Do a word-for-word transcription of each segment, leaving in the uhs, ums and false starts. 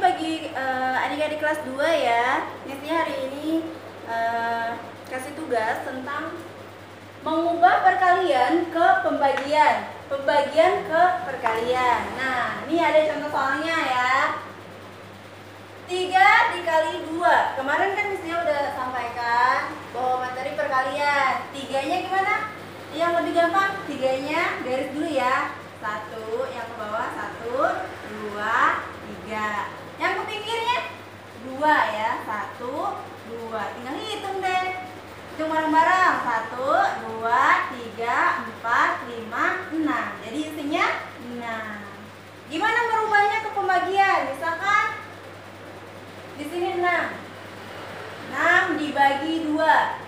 bagi uh, adik-adik kelas dua ya. Misalnya hari ini uh, kasih tugas tentang mengubah perkalian ke pembagian. Pembagian ke perkalian. Nah, ini ada contoh soalnya ya. tiga dikali dua. Kemarin kan misalnya udah sampaikan bahwa materi perkalian. Tiganya gimana? Yang lebih gampang, tiganya garis dulu ya. Satu, yang ke bawah satu, dua, tiga. Yang ke pinggirnya dua ya. Satu, dua. Tinggal hitung deh. Hitung bareng-bareng. Satu, dua, tiga, empat, lima, enam. Jadi isinya enam. Gimana merubahnya ke pembagian? Misalkan di sini enam. enam dibagi dua.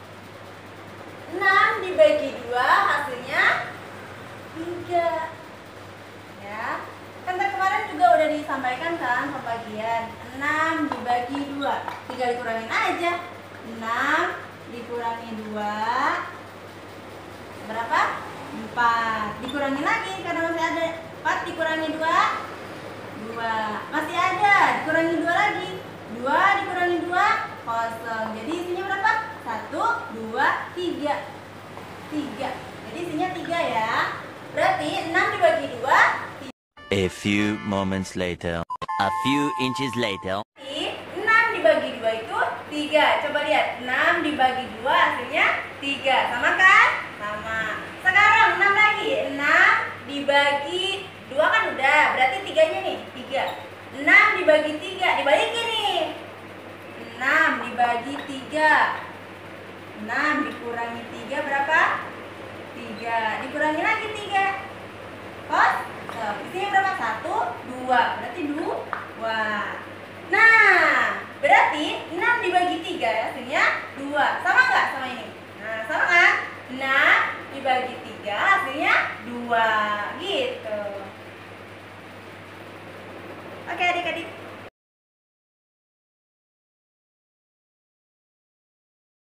enam dibagi dua hasilnya tiga. Ya. Kan kemarin juga udah disampaikan kan pembagian. enam dibagi dua. Tinggal dikurangin aja. enam dikurangi dua. Berapa? empat. Dikurangi lagi karena masih ada. empat dikurangi dua. dua. Masih ada. Dikurangi dua lagi. dua dikurangi dua, kosong. Jadi isinya berapa? satu, dua, tiga. tiga. Jadi isinya tiga ya. Berarti enam dibagi dua. A few moments later. A few inches later. enam dibagi dua itu tiga. Coba lihat. enam dibagi dua hasilnya tiga. Sama kan? Sama. Sekarang enam lagi. enam dibagi dua kan udah. Berarti tiganya nih. tiga. enam dibagi tiga. Dibalikin nih. enam dibagi tiga. enam dikurangi tiga berapa? tiga. Dikurangi lagi tiga. Kos? So, isinya berapa? satu, dua. Berarti dua. Nah, berarti enam dibagi tiga ya, hasilnya dua. Sama nggak sama ini? Nah, sama kan? enam dibagi tiga hasilnya dua. Gitu. Oke adik-adik.